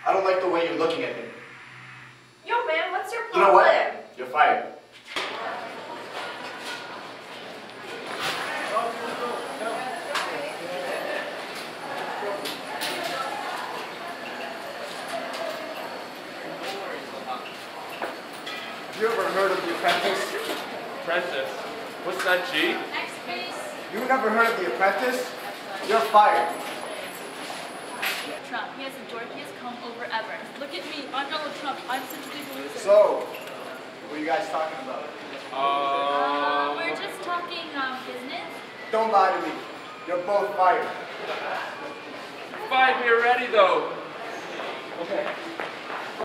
I don't like the way you're looking at me. Yo, man, what's your You problem? know what? You're fired. Have you ever heard of The Apprentice? Apprentice? What's that, G? Next, please. You never heard of The Apprentice? You're fired. Trump, he has the dorkiest comb over ever. Look at me, I'm Donald Trump. I'm such a big loser. So, what are you guys talking about? We're just talking business. Don't lie to me. You're both fired. You fired me already, though. Okay.